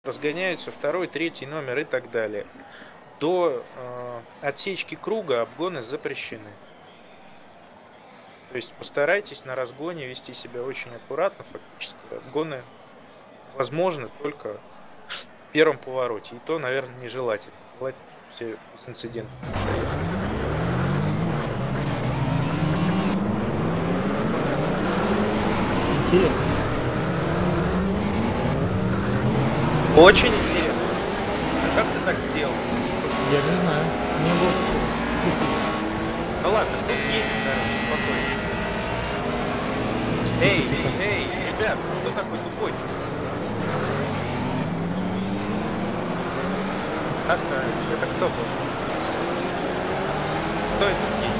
разгоняются второй, третий номер и так далее. До отсечки круга обгоны запрещены. То есть постарайтесь на разгоне вести себя очень аккуратно. Фактически обгоны возможны только в первом повороте. И то, наверное, нежелательно. Желательно, чтобы все без инцидентов проехали. Интересно. Очень интересно. А как ты так сделал? Я не знаю. Мне вот Ну ладно, тут едем, короче, спокойно. Эй, ребят, кто такой тупой? Красавец, это кто был? Кто это едет?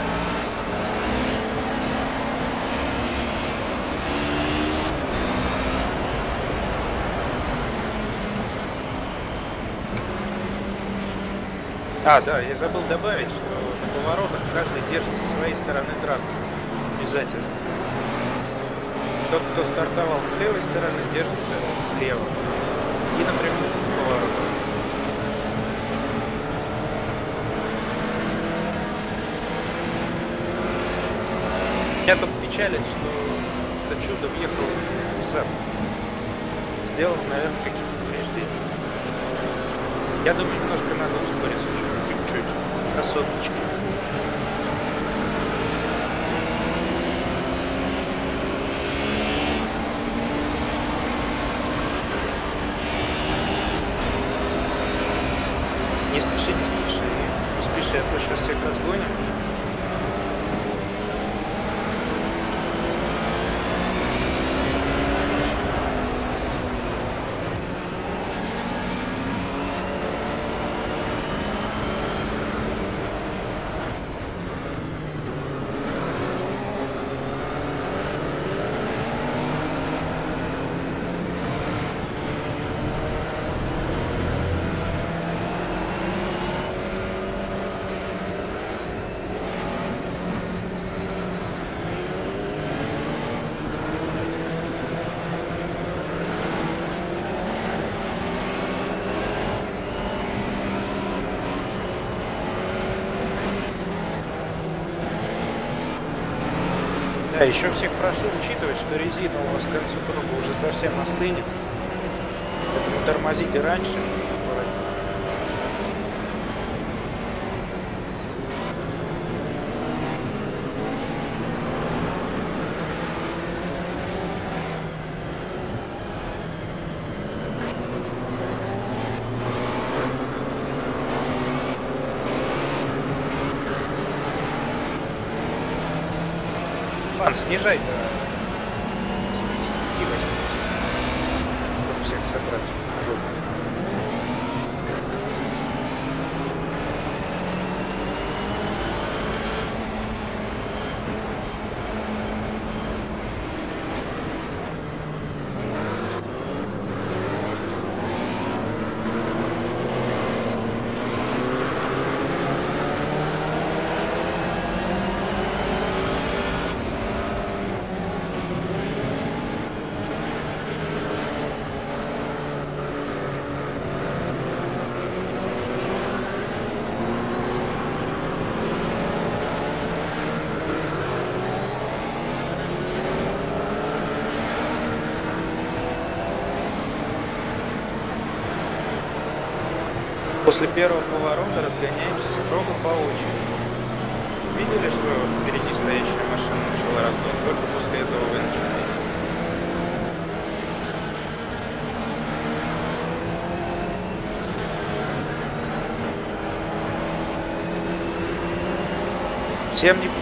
А, да, я забыл добавить, что на поворотах каждый держит со своей стороны трассы. Обязательно. Тот, кто стартовал с левой стороны, держится слева. И напрямую в поворот. Меня только печалит, что это чудо въехало в зад. Сделано, наверное, какие-то повреждения. Я думаю, немножко надо ускориться, чуть-чуть. До соточки. Не спеши, не спеши. Не спеши, а то сейчас всех разгоним. Да, еще всех прошу учитывать, что резина у вас к концу круга уже совсем остынет. Поэтому тормозите раньше. Ладно, снижай до 70, чтобы всех собрать. После первого поворота разгоняемся строго по очереди. Видели, что впереди стоящая машина начала разгон? Только после этого вы начинаете. Всем не...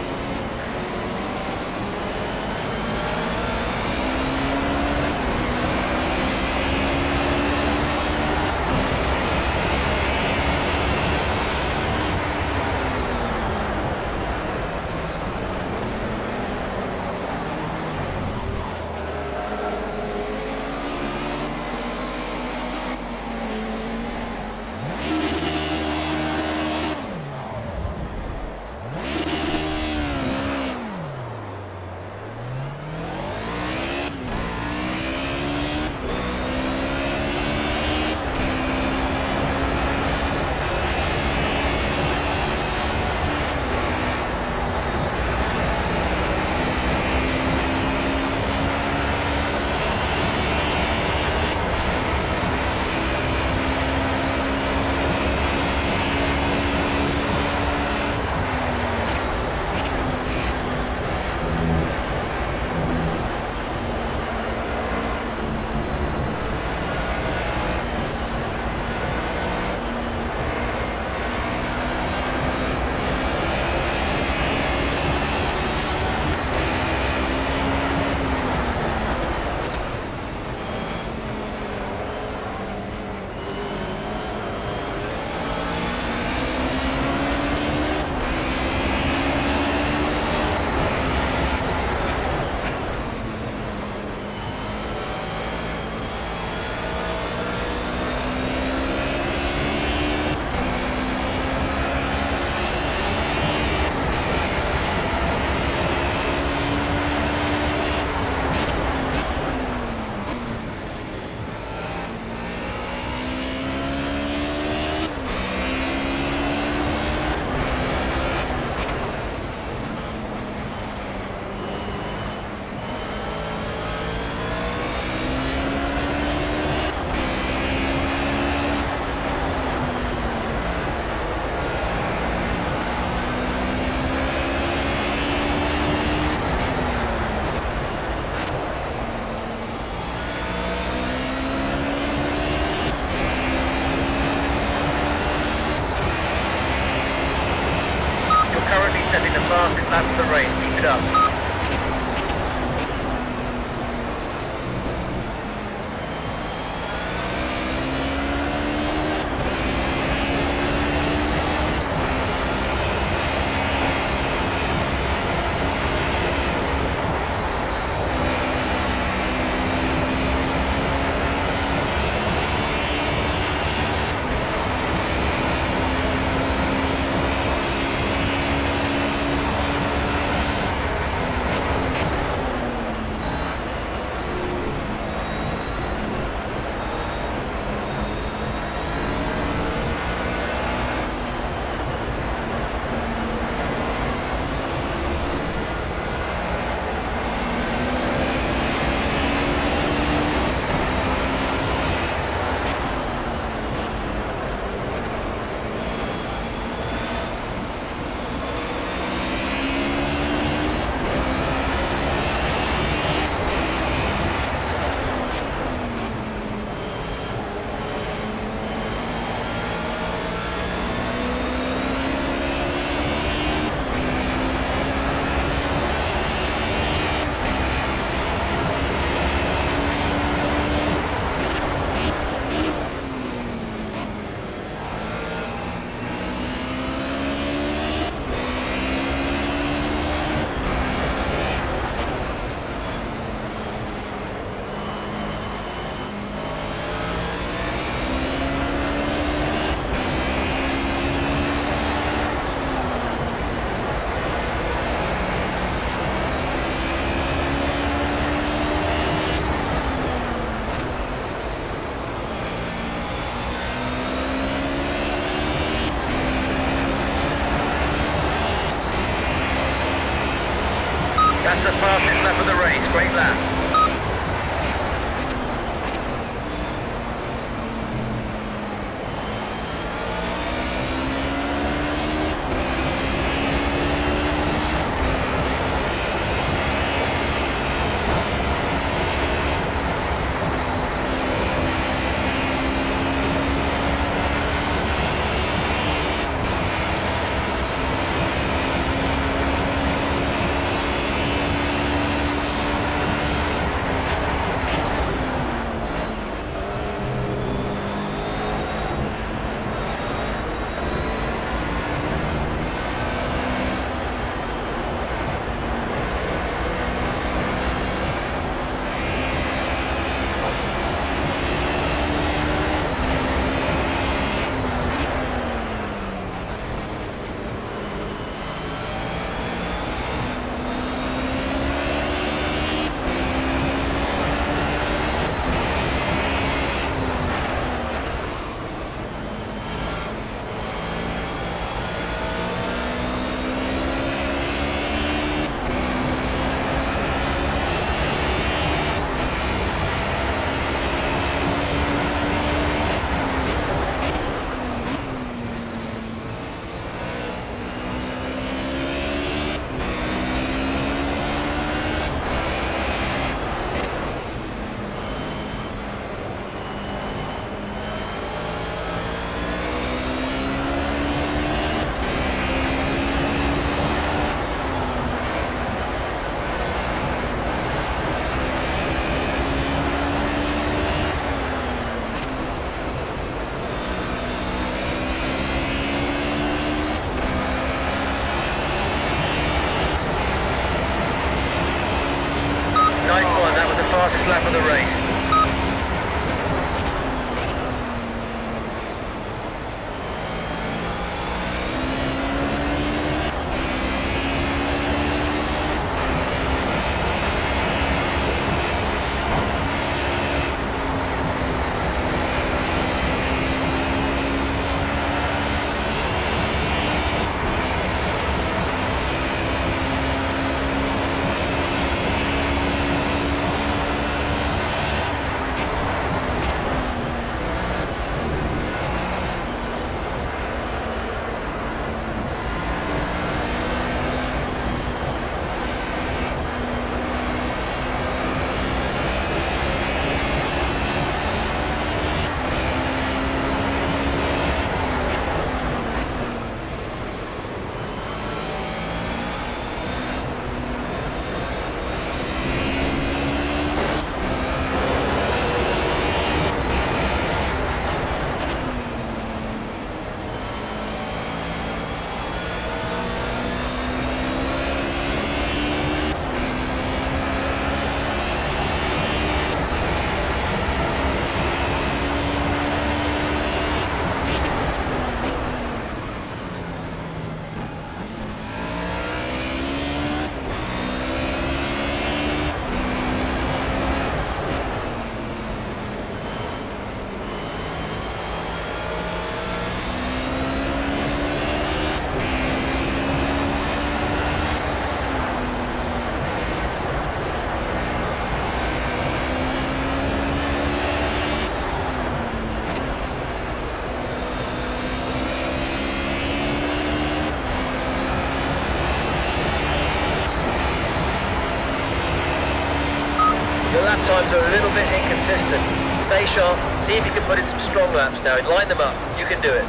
fastest lap of the race. Keep it up. That's the fastest lap of the race. Great lap. consistent. Stay sharp. See if you can put in some strong laps now. Line them up. You can do it.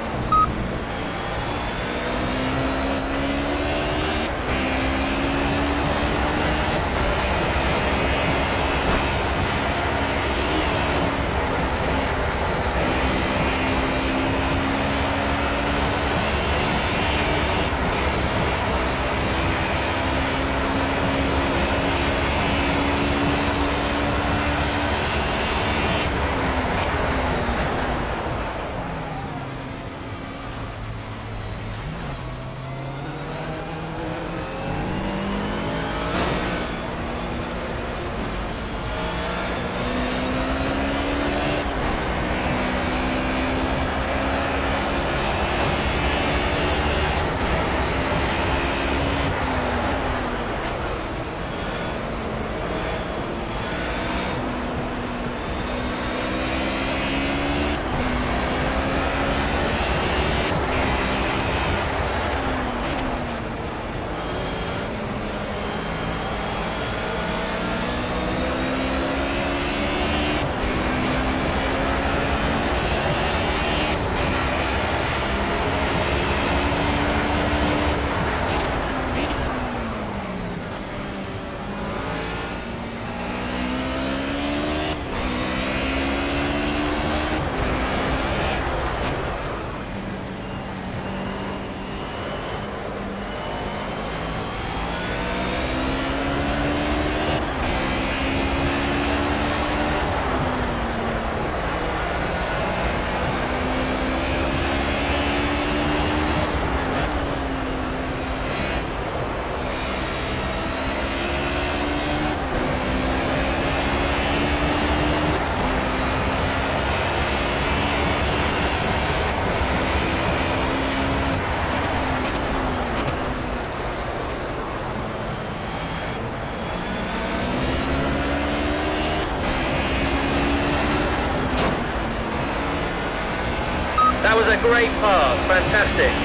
That was a great pass, fantastic.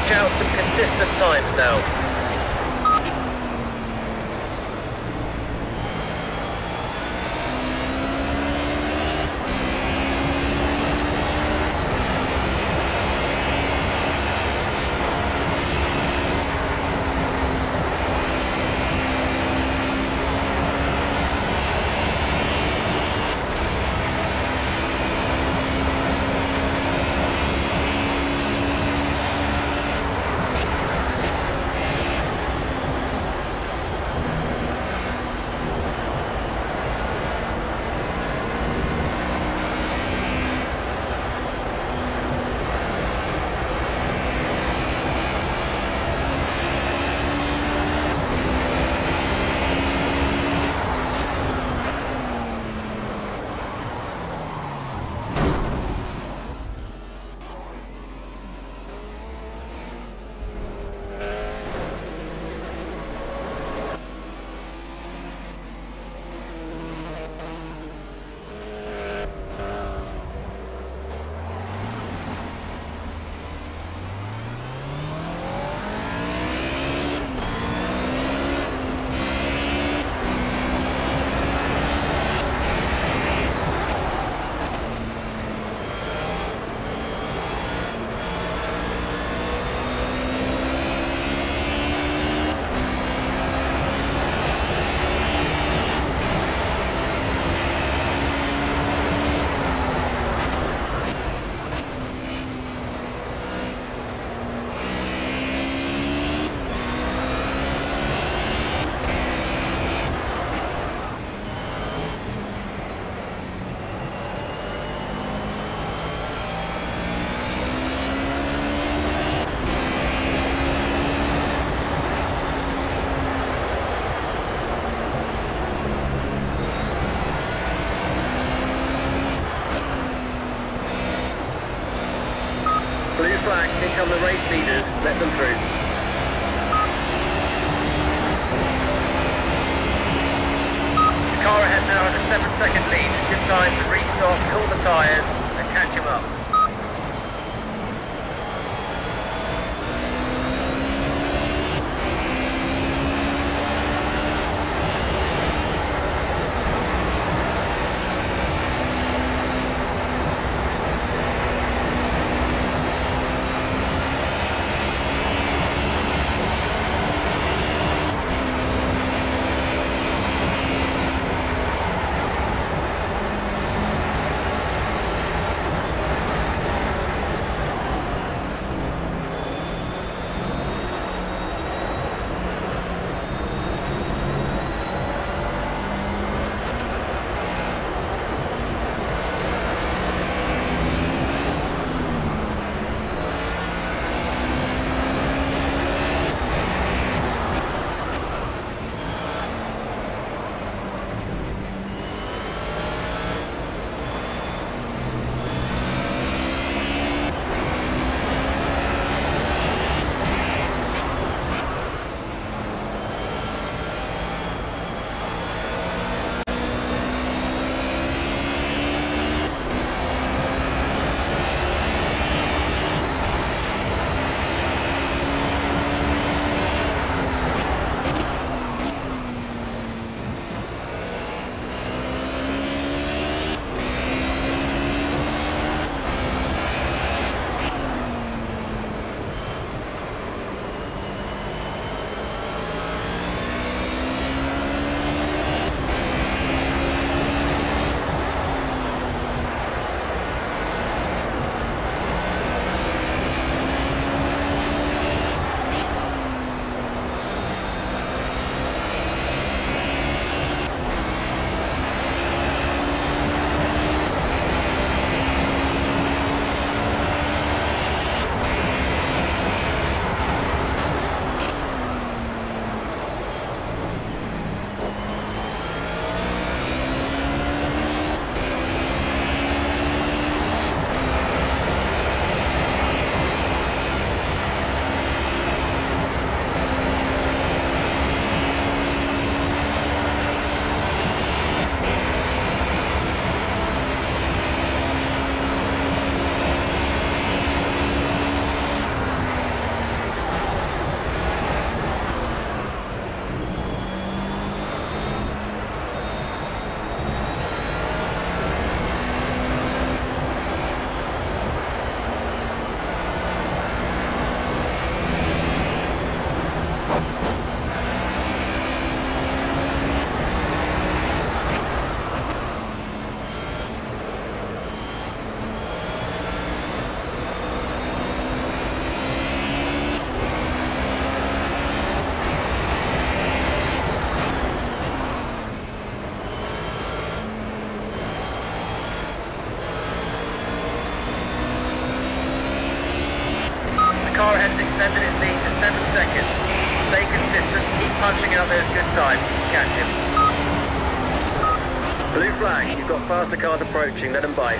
scratch out some consistent times now. Blue flag, here come the race leaders, let them through. The car ahead now has a 7-second lead. Good time to restart, cool the tyres and catch him up. distance. Keep punching out those good times. Catch him. Blue flag. You've got faster cars approaching. Let them bite.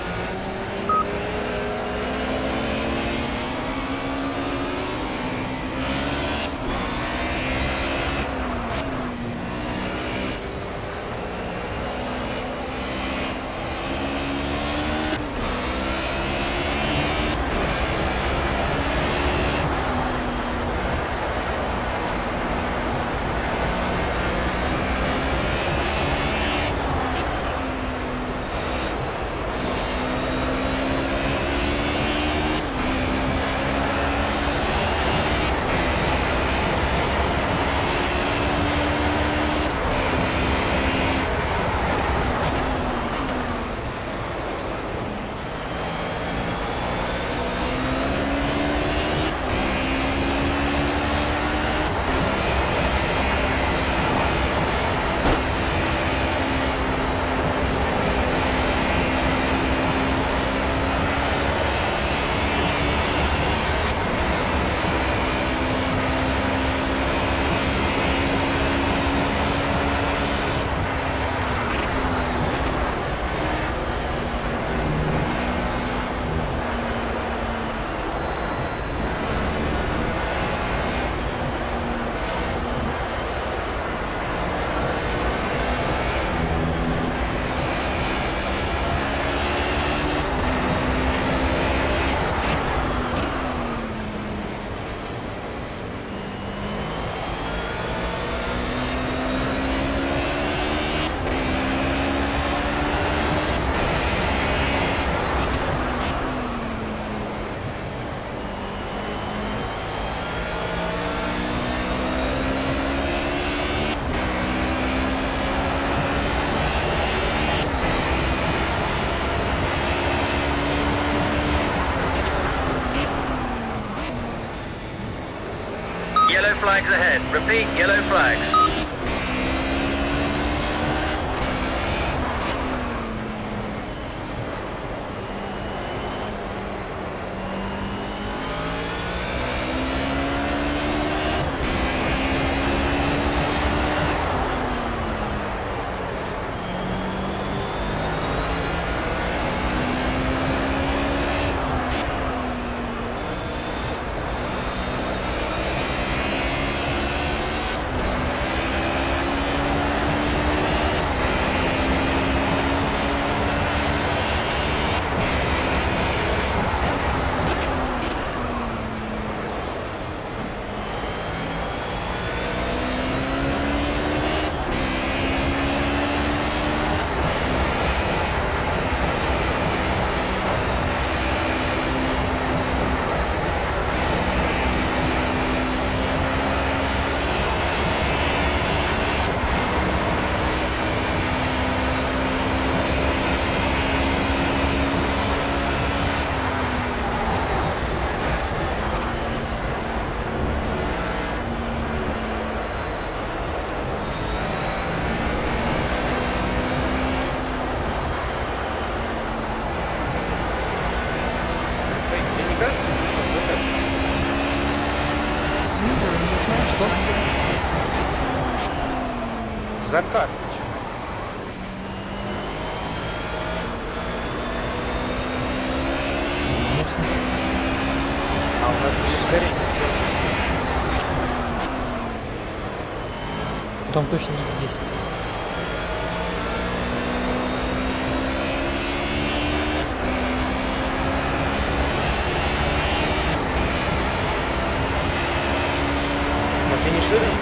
Yellow flags ahead. Repeat, yellow flags. Закат начинается. А у нас будет ускорение. Там точно есть. На финишируем.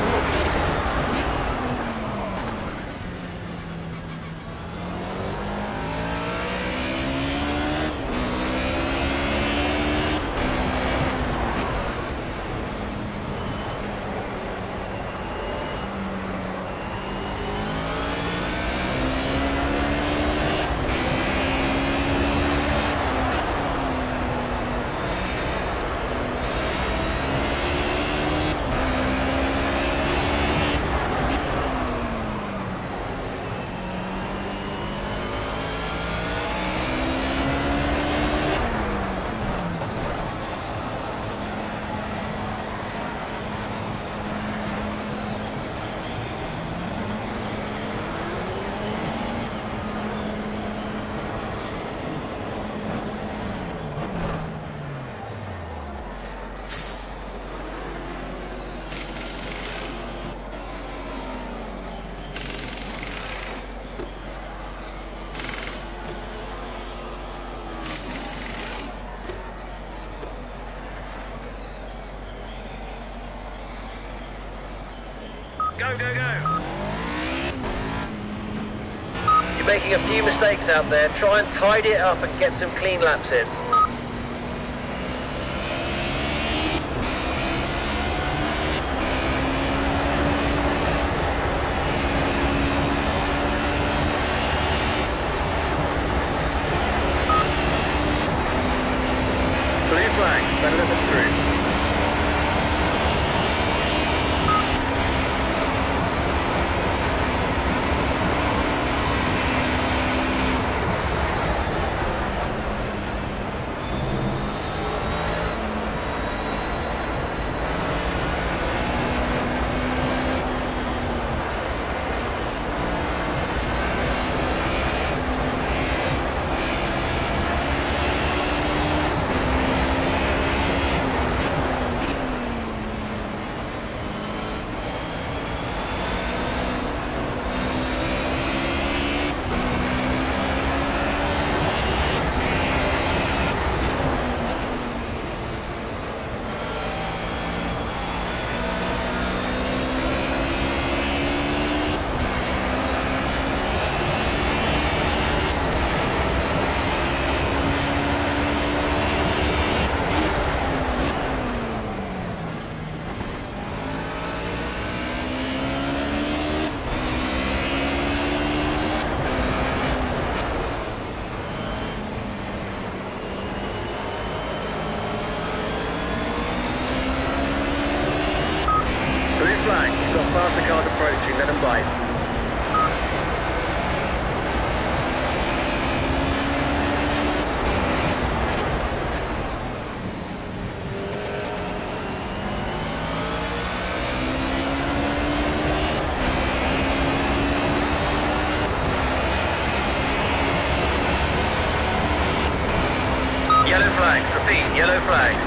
Go, go, go! You're making a few mistakes out there. Try and tidy it up and get some clean laps in. Blue flag, better than the through. Flag, you've got faster cars approaching, let them bite. Yellow flags, repeat, yellow flags.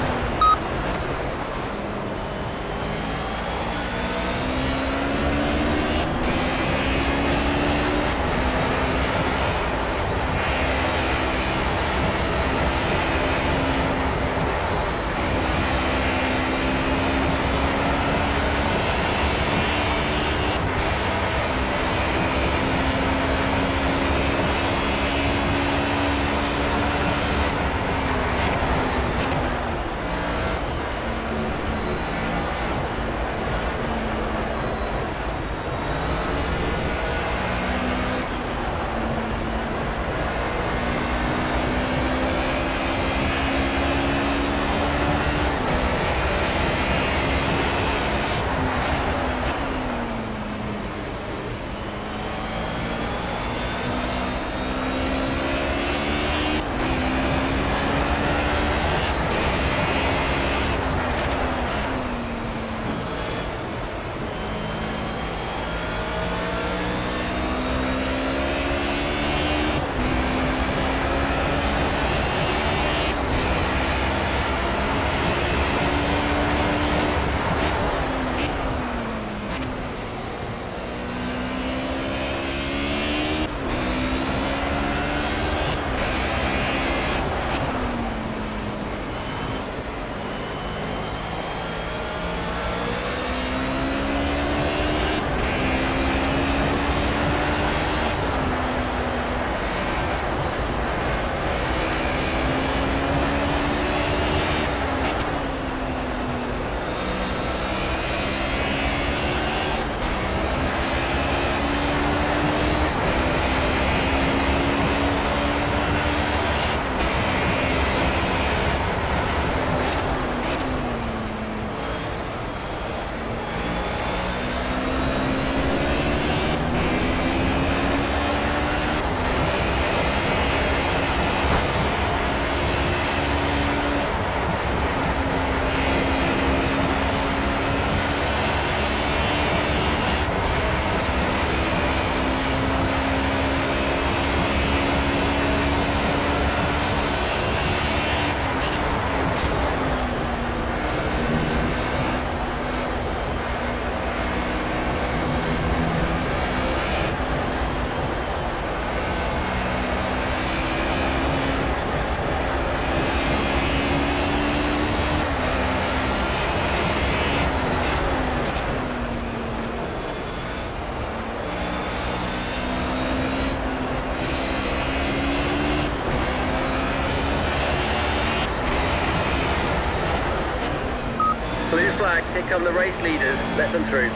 here come the race leaders. Let them through.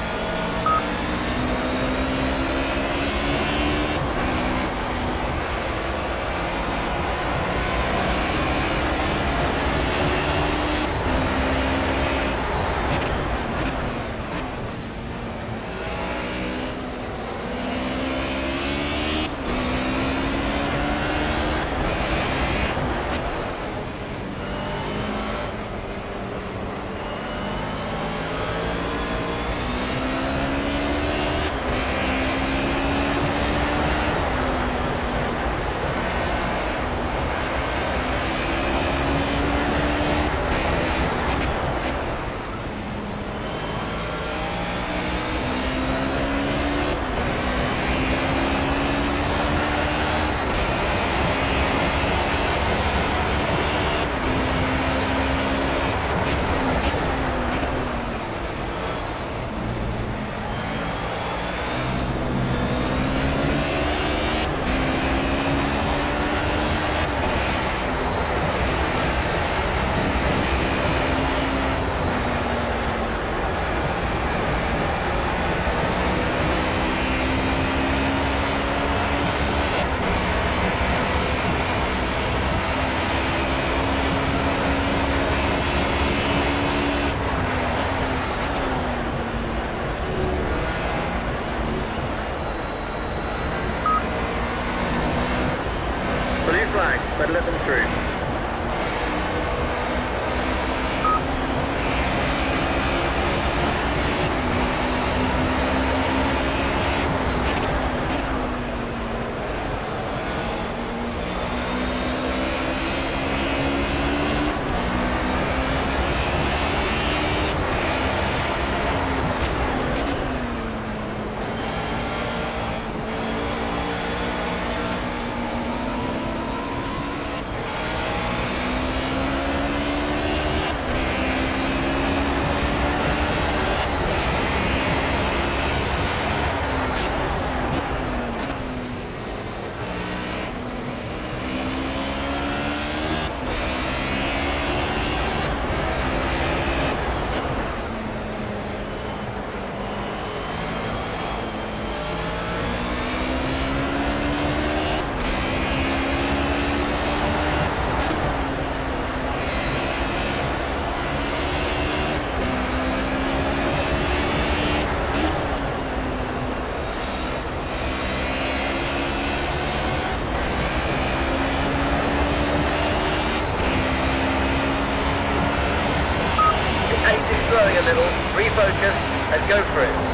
Better let them through. Slowing a little, refocus and go for it.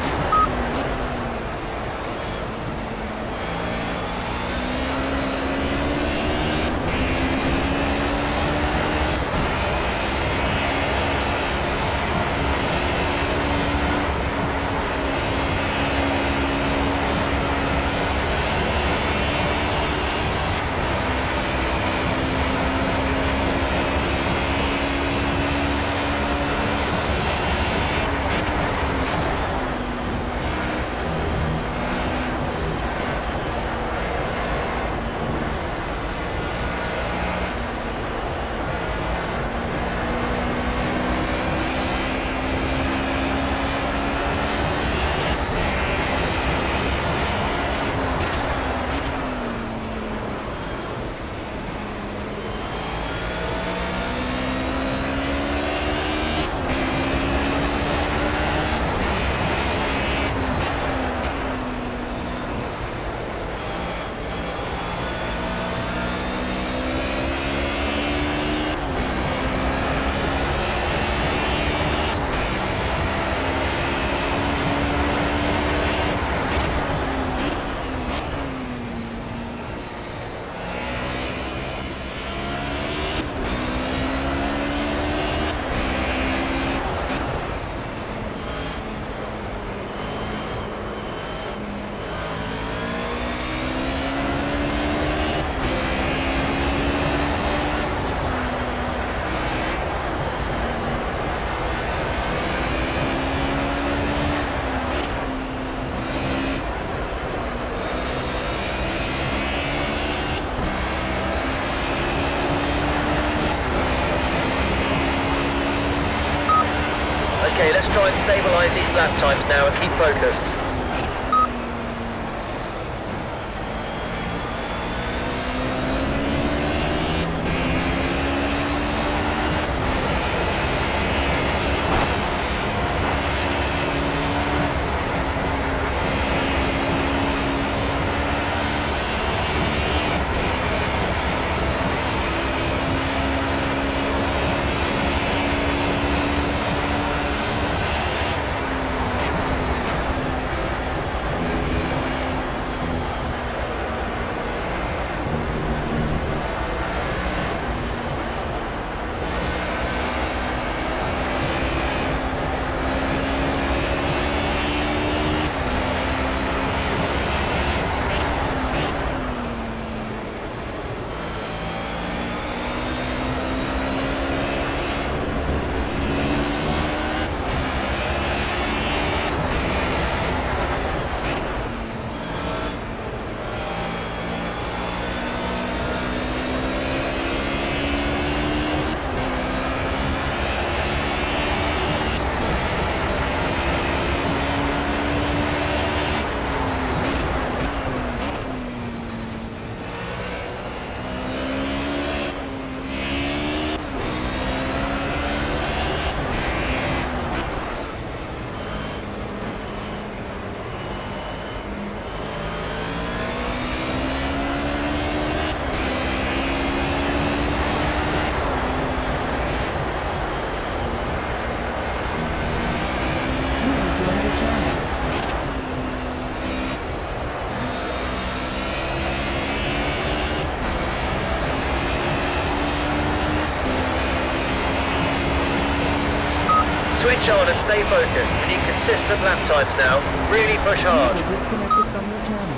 these lap times now and keep focused. Switch on and stay focused. We need consistent lap times now. Really push hard. User disconnected from your channel.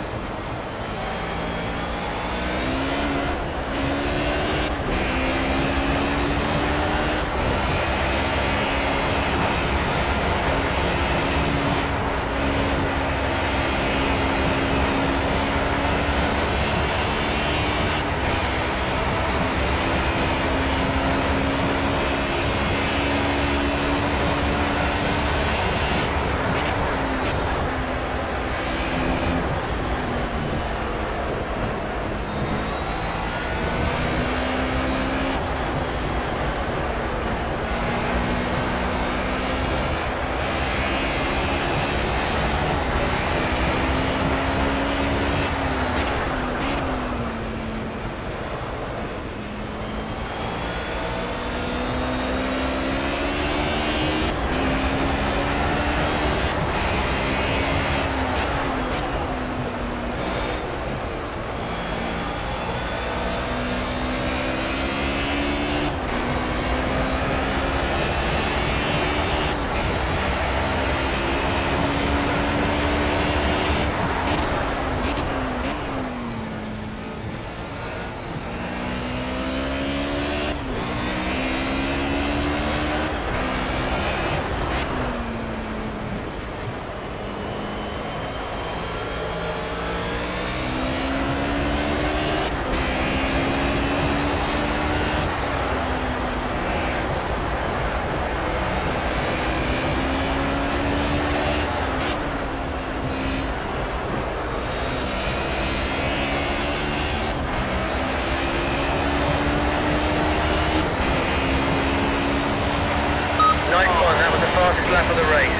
Fastest lap of the race.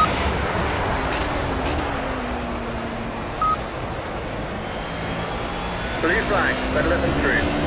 Blue flag, better let them through.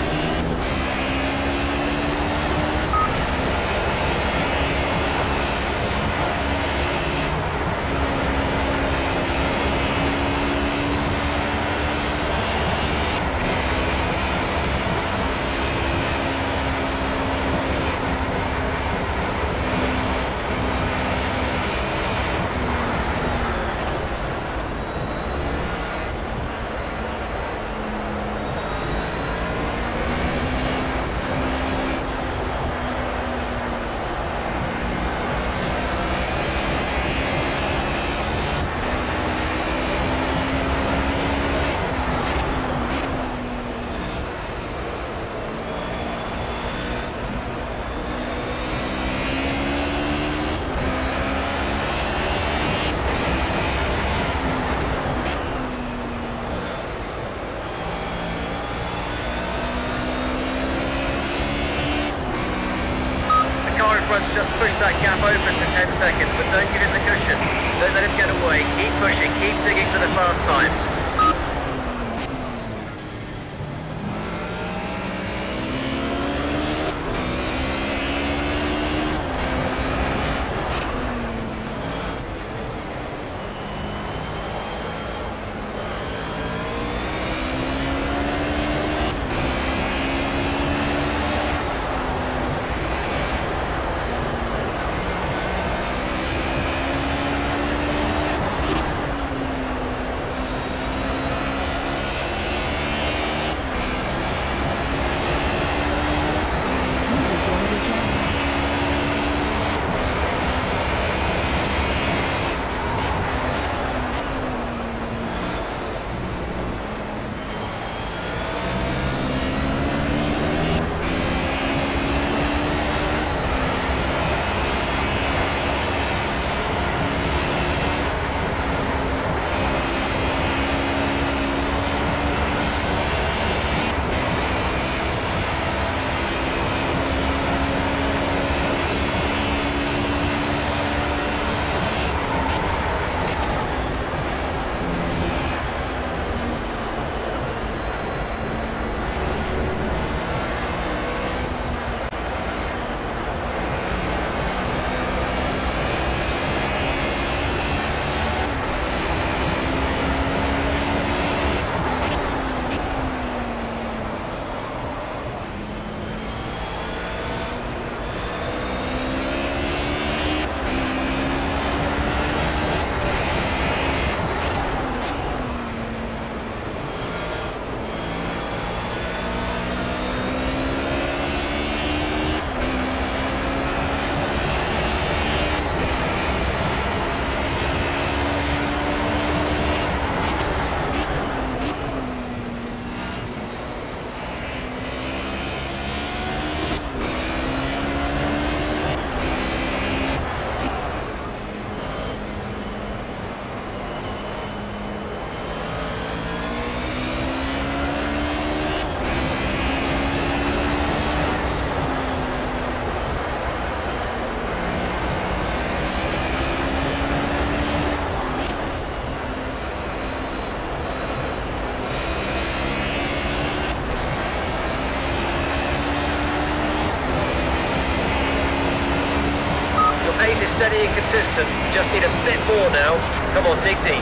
4 now. Come on, dig deep.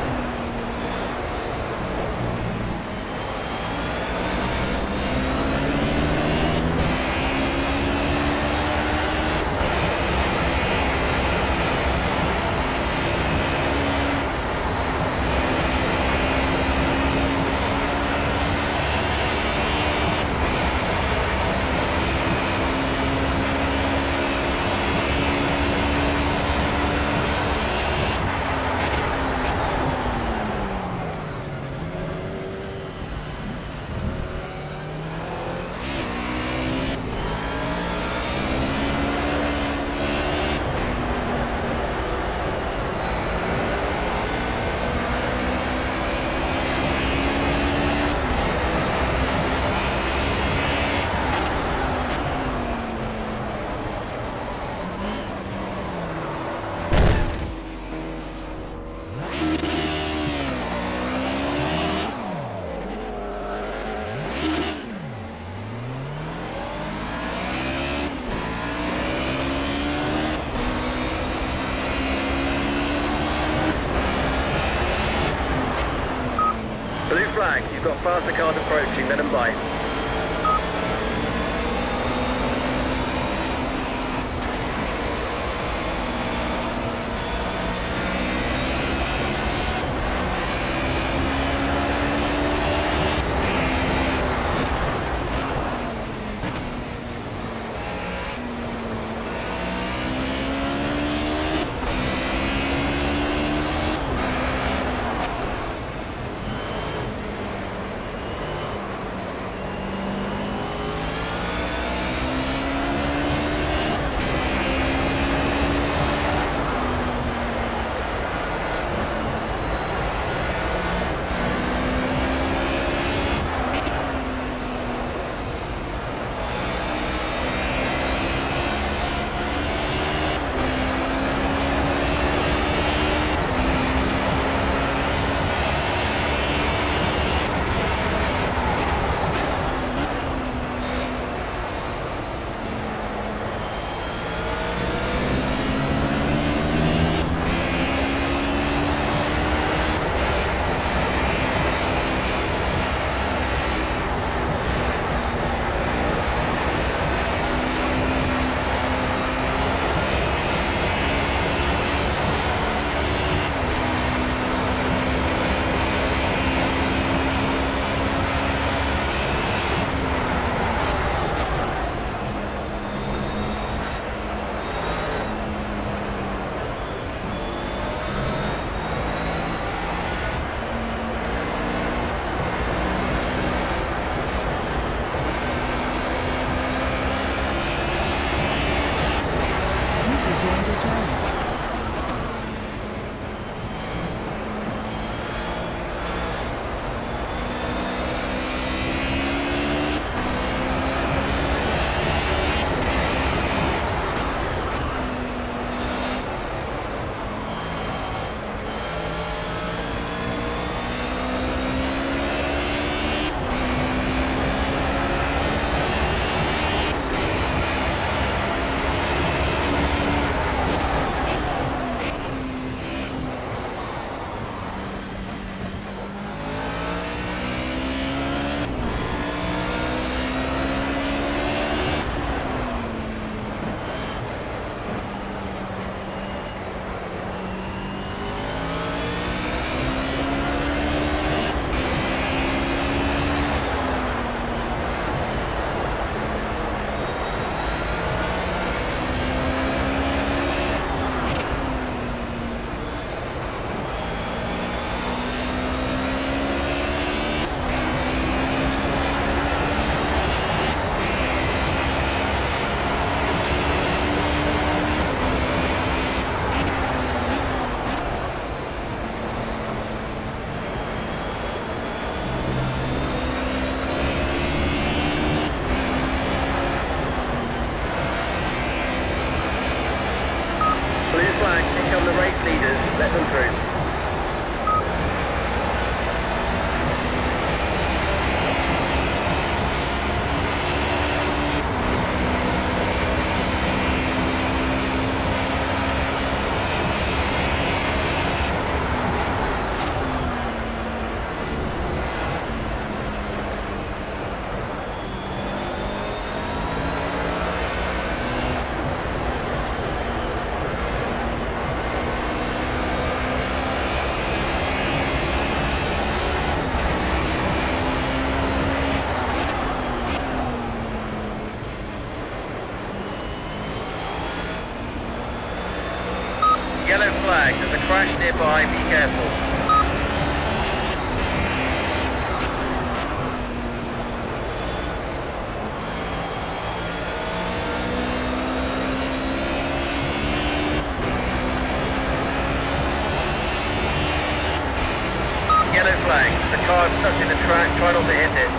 Blue flag, you've got faster cars approaching, let them bite. Let them through. flags. There's a crash nearby. Be careful. Yellow flag. The car is stuck in the track. Try not to hit it.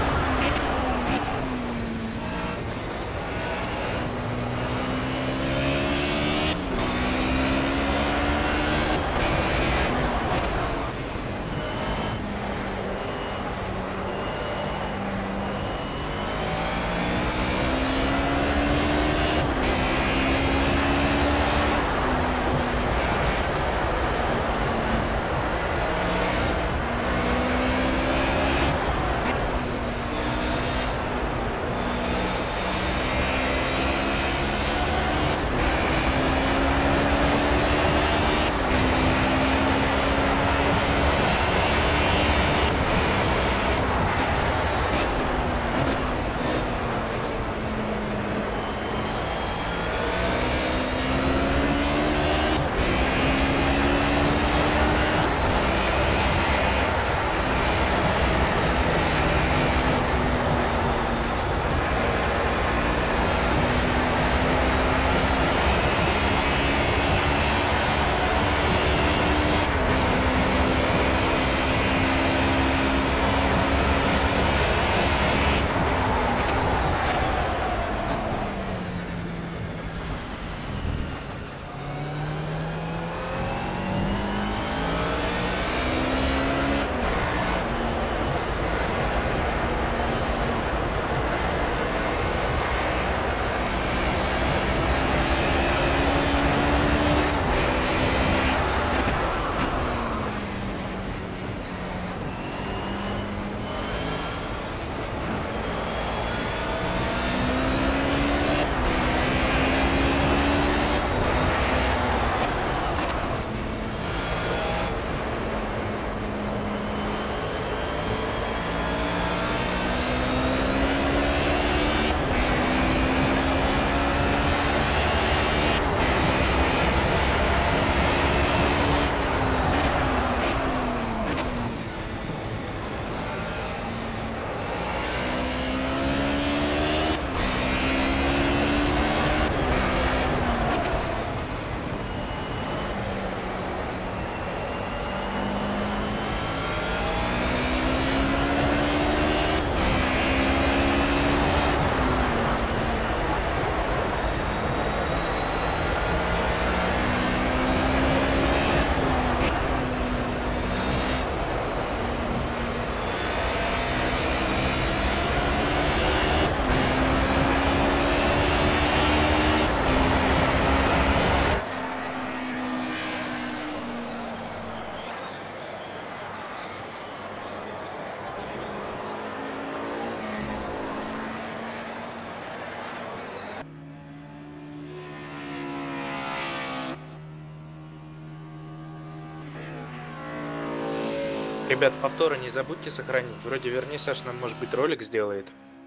Ребят, повторы не забудьте сохранить. Вроде верни, Саш, нам, может быть, ролик сделает.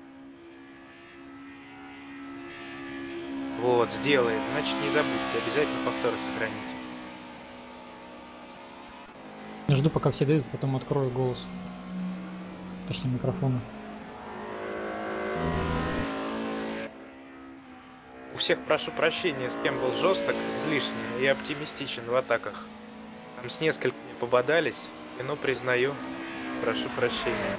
Вот, сделает. Значит, не забудьте. Обязательно повторы сохраните. Я жду, пока все дают, потом открою голос. Точнее, микрофон. У всех прошу прощения, с кем был жесток, излишне и оптимистичен в атаках. Там с несколькими пободались, но признаю, прошу прощения.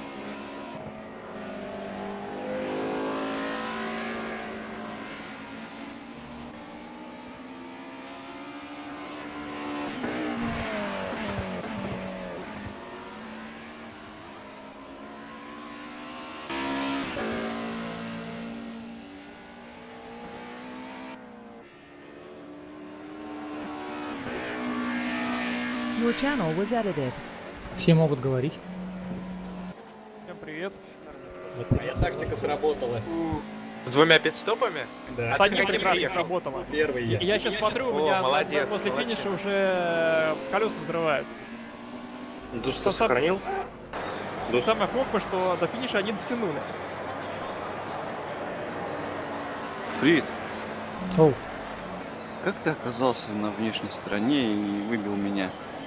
Your channel was edited. Все могут говорить. Всем привет. Моя тактика сработала. С 2 пидстопами? Да. А ты Одним каким прекрасно приехал? сработало. Первый я. Я сейчас смотрю, у О, меня молодец, после молодец. финиша уже колеса взрываются. Дуст сохранил? Дуст. Самое плохое, что до финиша они дотянули. Фрид. Оу. как ты оказался на внешней стороне и выбил меня?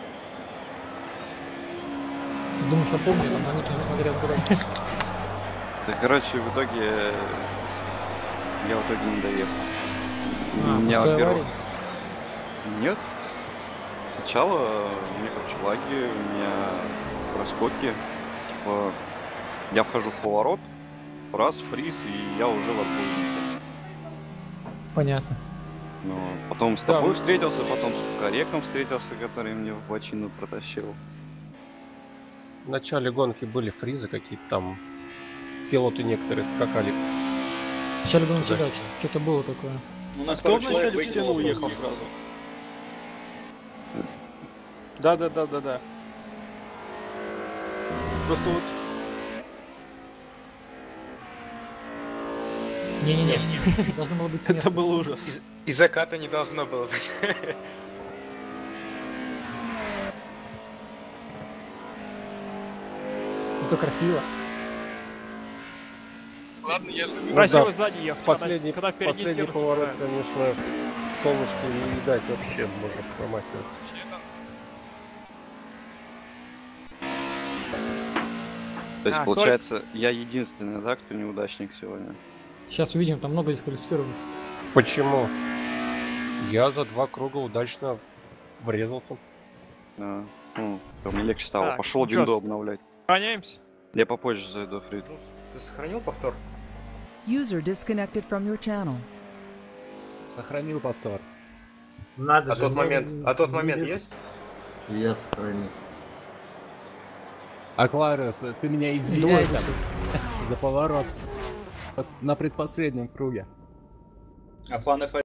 Думаю, что помню, там на них не смотрел куда. Да, короче, в итоге я не доехал. Меня, пустой во-первых, аварии? нет. Сначала у меня, короче, лаги, у меня раскопки. Типа, я вхожу в поворот, раз, фриз, и я уже в отбойнике. Понятно. Но потом с тобой встретился, потом с корректом встретился, который мне в бочину протащил. В начале гонки были фризы какие-то там. Пилоты некоторые скакали. Вначале гонки, да, что-то было такое. У нас Кто пару вначале человек в стену выкинул уехал просто. сразу? Да. Просто вот... Не-не-не, должно было быть с места. Это был ужас. И заката не должно было быть. Зато красиво. Ладно, я же... Красиво сзади ехать, Последний, когда впереди последний стену поворот, собираем. конечно, солнышко не видать вообще, можно промахиваться. То есть, А, получается, я единственный, да, кто неудачник сегодня? Сейчас увидим, там много дисквалифицированных. Почему? Я за 2 круга удачно врезался. А, мне легче стало. Так, Пошел ну чё, винду обновлять. Сохраняемся. Я попозже зайду, Фрид. Ты сохранил повтор? User disconnected from your channel. Сохранил повтор. Надо А же, тот ну, момент есть? Я сохранил. Аквариус, ты меня извиняй там за поворот на предпоследнем круге. А фан